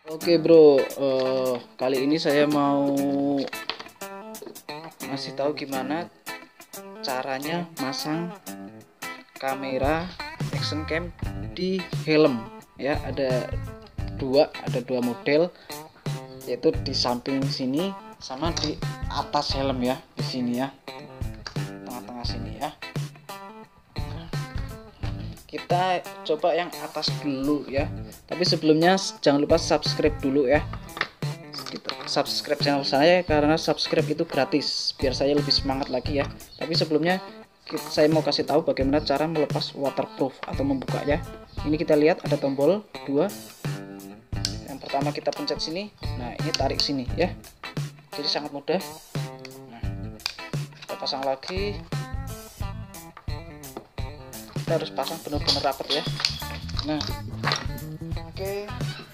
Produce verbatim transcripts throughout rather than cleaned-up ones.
Oke bro, eh, kali ini saya mau ngasih tahu gimana caranya masang kamera action cam di helm ya. Ada dua, ada dua model, yaitu di samping sini sama di atas helm ya, di sini ya, tengah-tengah sini ya. Kita coba yang atas dulu ya, tapi sebelumnya jangan lupa subscribe dulu ya. Kita subscribe channel saya karena subscribe itu gratis biar saya lebih semangat lagi ya. Tapi sebelumnya saya mau kasih tahu bagaimana cara melepas waterproof atau membuka ya. Ini kita lihat ada tombol dua. Yang pertama kita pencet sini, nah ini tarik sini ya, jadi sangat mudah. Nah, kita pasang lagi. Kita harus pasang benar-benar rapat ya. Nah, oke.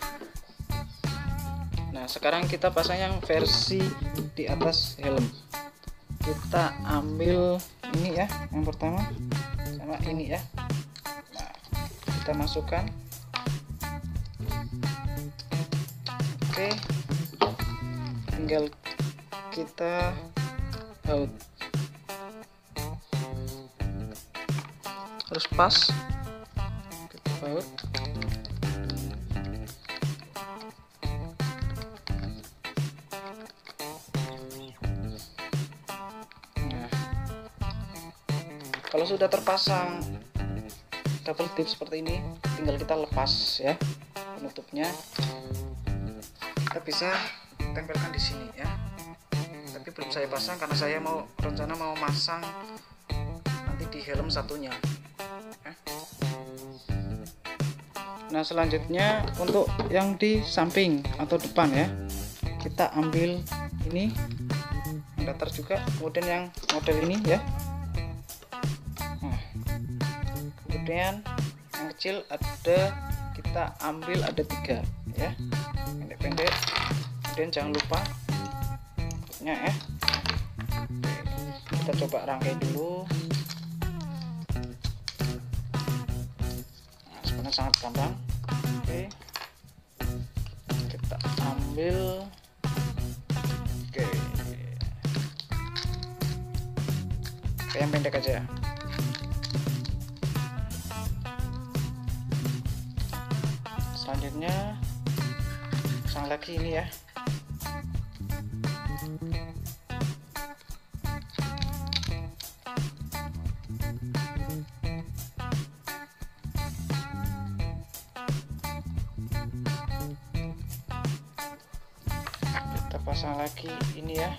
Nah, sekarang kita pasang yang versi di atas helm. Kita ambil ini ya, yang pertama sama ini ya. Nah, kita masukkan. Oke, tinggal kita baut. Harus pas, kita baut. Nah, kalau sudah terpasang double tip seperti ini, tinggal kita lepas ya penutupnya. Kita bisa tempelkan di sini ya, tapi belum saya pasang karena saya mau rencana mau masang nanti di helm satunya. Nah, selanjutnya untuk yang di samping atau depan ya, kita ambil ini yang datar juga, kemudian yang model ini ya. Nah, kemudian yang kecil ada, kita ambil ada tiga ya, pendek-pendek. Kemudian jangan lupa ya, ya. Kita coba rangkai dulu. Nah, sebenarnya sangat gampang. Oke, kita ambil. Oke, kayak yang pendek aja. Selanjutnya pasang lagi ini ya. Kita pasang lagi ini ya.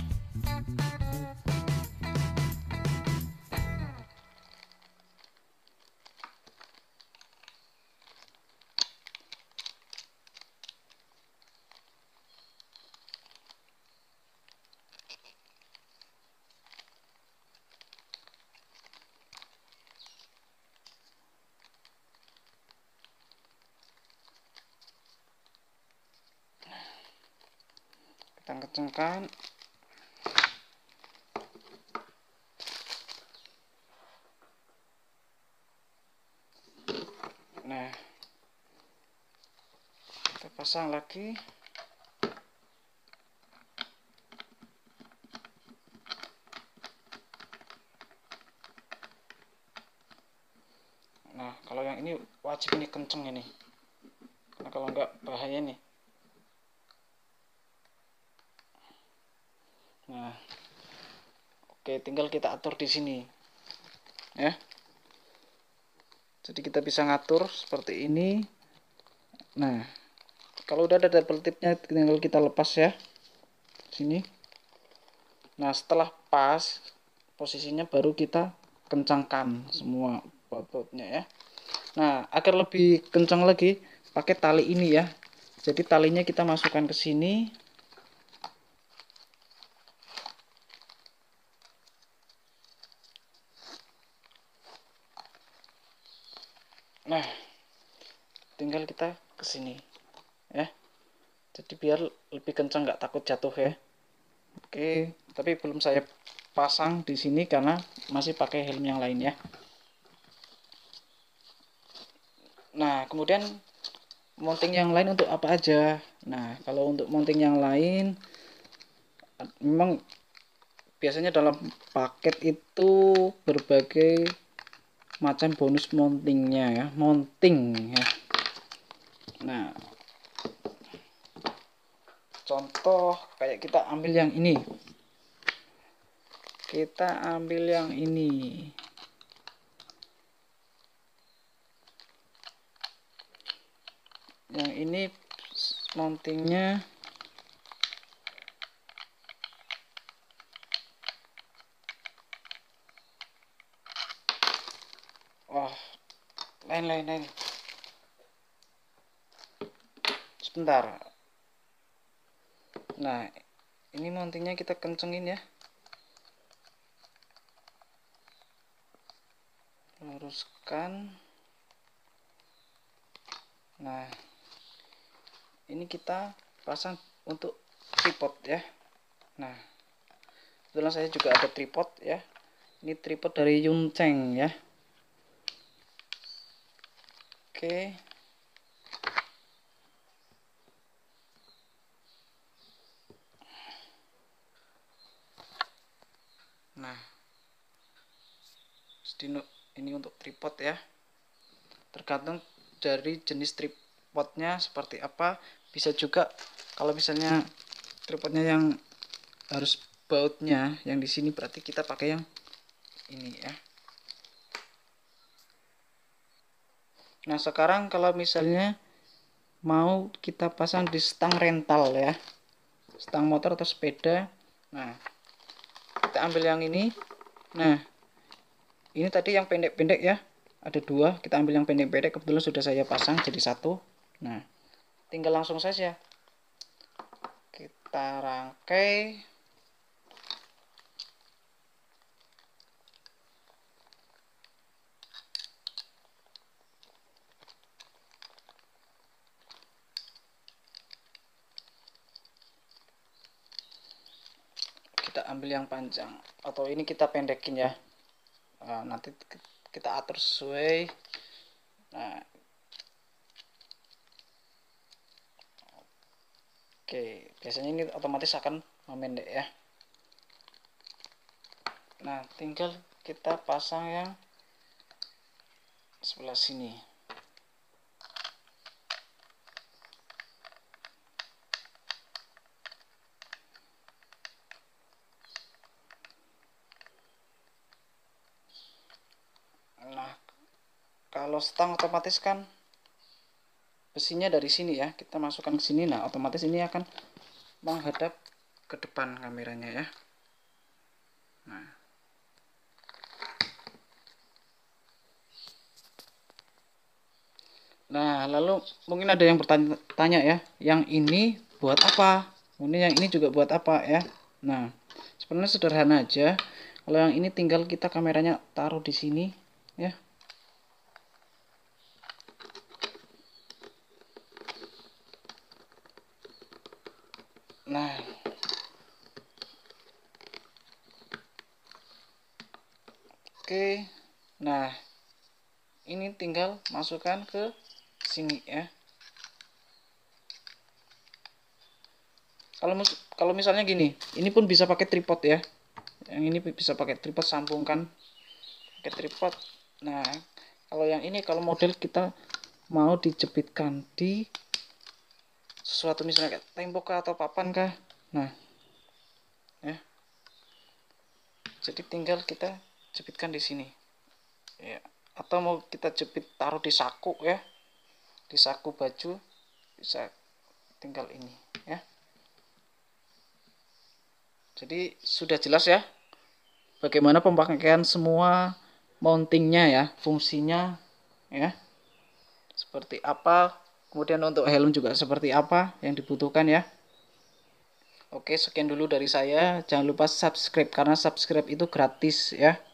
Kita kencangkan. Nah, kita pasang lagi. Nah, kalau yang ini wajib ini kenceng ini, karena kalau enggak bahaya nih. Nah, oke, tinggal kita atur di sini ya. Jadi kita bisa ngatur seperti ini. Nah, kalau udah ada double tipnya tinggal kita lepas ya sini. Nah, setelah pas posisinya baru kita kencangkan semua baut-bautnya ya. Nah, agar lebih kencang lagi pakai tali ini ya. Jadi talinya kita masukkan ke sini. Nah, tinggal kita ke sini ya. Jadi biar lebih kencang, nggak takut jatuh ya. Oke, tapi belum saya pasang di sini karena masih pakai helm yang lain ya. Nah, kemudian mounting yang lain untuk apa aja. Nah, kalau untuk mounting yang lain memang biasanya dalam paket itu berbagai macam bonus mountingnya ya, mounting ya. Nah, contoh kayak kita ambil yang ini. Kita ambil yang ini. Yang ini mountingnya wah, lain lain lain. Sebentar. Nah, ini mountingnya kita kencengin ya. Luruskan. Nah, ini kita pasang untuk tripod ya. Nah, kebetulan saya juga ada tripod ya. Ini tripod dari Yuncheng ya. Oke. Nah, ini untuk tripod ya. Tergantung dari jenis tripodnya seperti apa. Bisa juga kalau misalnya tripodnya yang harus bautnya yang di sini, berarti kita pakai yang ini ya. Nah, sekarang kalau misalnya mau kita pasang di stang rental ya, stang motor atau sepeda. Nah, kita ambil yang ini. Nah, ini tadi yang pendek-pendek ya, ada dua. Kita ambil yang pendek-pendek, kebetulan sudah saya pasang jadi satu. Nah, tinggal langsung saja kita rangkai. Kita ambil yang panjang, atau ini kita pendekin ya. Nah, nanti kita atur sesuai. Nah, oke, biasanya ini otomatis akan memendek ya. Nah, tinggal kita pasang yang sebelah sini. Nah, kalau stang otomatis kan besinya dari sini ya, kita masukkan ke sini. Nah, otomatis ini akan menghadap ke depan kameranya ya. Nah, nah lalu mungkin ada yang bertanya ya, yang ini buat apa? Kemudian yang ini juga buat apa ya? Nah, sebenarnya sederhana aja. Kalau yang ini tinggal kita kameranya taruh di sini ya. Nah, oke. Nah, ini tinggal masukkan ke sini ya. Kalau kalau misalnya gini, ini pun bisa pakai tripod ya. Yang ini bisa pakai tripod, sambungkan pakai tripod. Nah, kalau yang ini kalau model kita mau dijepitkan di sesuatu misalnya kayak tembok kah atau papan kah. Nah, ya. Jadi tinggal kita jepitkan di sini. Ya, atau mau kita jepit taruh di saku ya. Di saku baju bisa tinggal ini ya. Jadi sudah jelas ya bagaimana pemakaian semua mountingnya ya, fungsinya ya seperti apa, kemudian untuk helm juga seperti apa yang dibutuhkan ya. Oke, sekian dulu dari saya. Jangan lupa subscribe karena subscribe itu gratis ya.